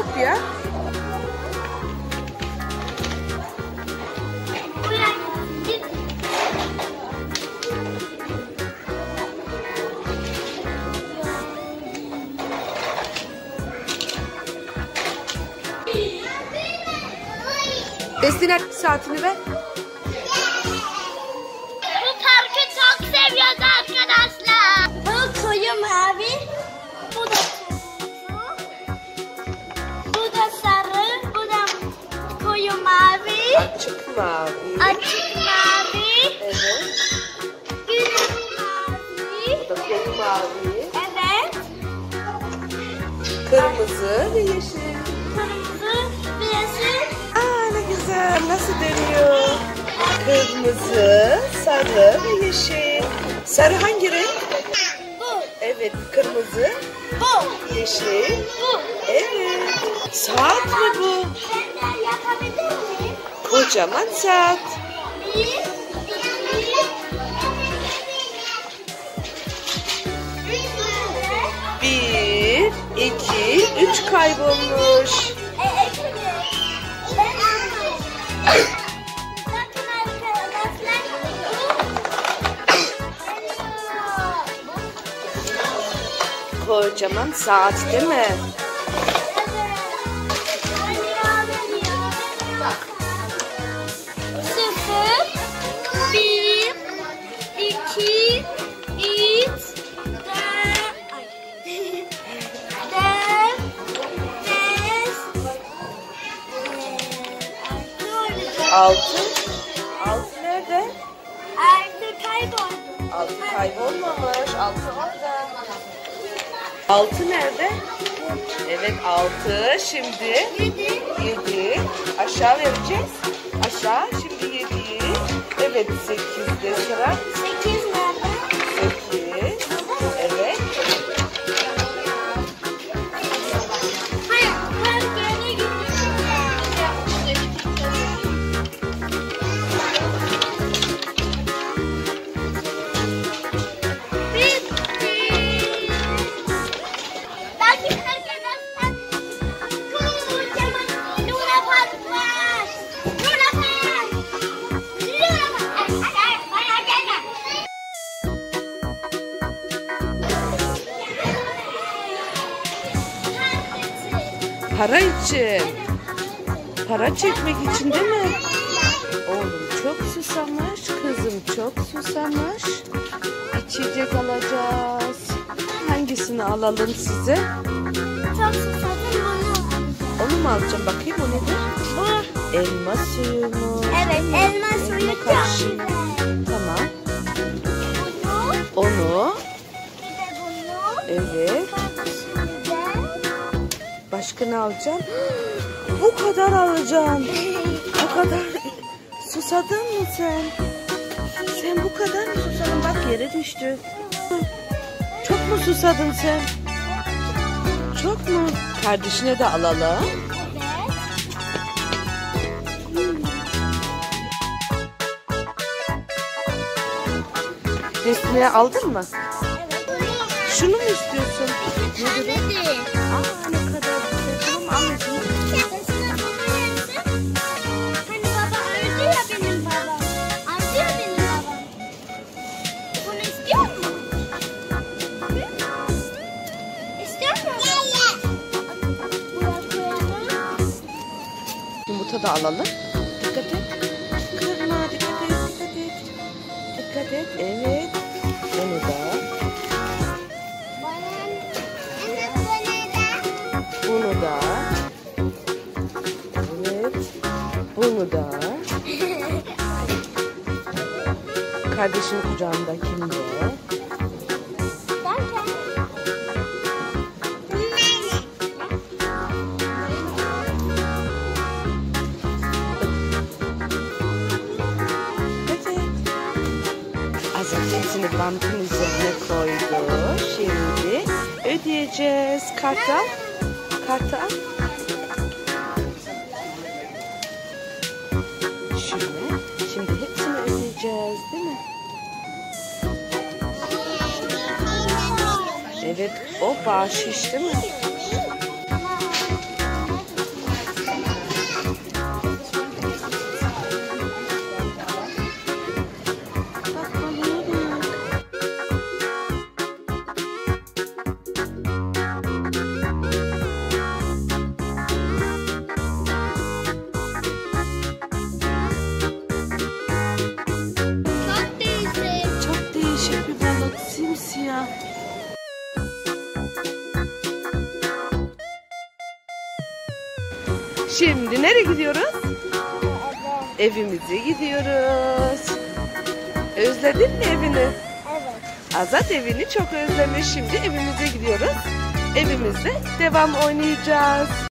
yok ya. Destina saatini ver. Bu parkı çok seviyoruz arkadaşlar. Bu koyu mavi. Bu da turuncu. Bu da sarı. Bu da koyu mavi. Açık mavi. Açık mavi. Evet. Gül mavi. Bu da koyu mavi. Evet. Kırmızı ve yeşil. Kırmızı ve yeşil. Aa ne güzel. Nasıl dönüyor? Kırmızı, sarı ve yeşil. Sarı hangi renk? Bu. Evet. Kırmızı, Bu. yeşil. Bu. Evet. Saat mi bu? Ben de yapabilir miyim? Kocaman saat. Bir, iki, üç kaybolmuş. Kocaman saat değil mi? Sıfır, bir, iki, üç, dört, beş, Altı. Altı nerede? altı kayboldu. Altı kaybolmamış. Altı orada. Altı nerede? Evet altı. Şimdi yedi. Aşağı vereceğiz. Aşağı. Şimdi yedi. Evet 8'de sıra. 8 nerede? 8. Evet. Hayır, ben geri gidiyorum. Bitti. Belki arkadaşlar kocaman Luna Park var. Luna Park. Luna Park. Hadi gel. Para için. Para çekmek için değil mi? Oğlum çok susamış. Kızım çok susamış. İçecek alacağız. Hangisini alalım size? Çok susadım bunu. Onu mu alacağım? Bakayım o nedir? Bu. Elma suyu mu? Evet, elma suyu Elma çok karışımı. güzel. Tamam. Bunu. Onu. Bir de bunu. Evet. Şimdi Başka ne alacağım? Bu kadar alacağım. Bu kadar. Susadın mı sen? Sen bu kadar mı susadın? Bak yere düştü. Çok mu susadın sen? Çok mu? Kardeşine de alalım. Destineye aldın mı? Şunu mu istiyorsun? Nedir o? Aa ne kadar güzel. Tamam anneciğim. Hani baba öldü ya benim babam. Öldü ya benim babam. Bunu istiyor musun? İstiyor musun? Buraya koyalım. Yumurta da alalım. Dikkat et. Kırma dikkat et dikkat et. Dikkat et. Evet. Onu da. Bunu da. Evet. Bunu da. Kardeşin kucağındakini de. Azat hepsini bantın üzerine koydu. Şimdi ödeyeceğiz. Kartı al. Kartı al. Şöyle. Şimdi hepsini ödeyeceğiz değil mi? Evet o bahşiş değil mi? Şimdi nereye gidiyoruz? Evet. Evimize gidiyoruz. Özledin mi evini? Evet. Azat evini çok özlemiş. Şimdi evimize gidiyoruz. Evimizde devam oynayacağız.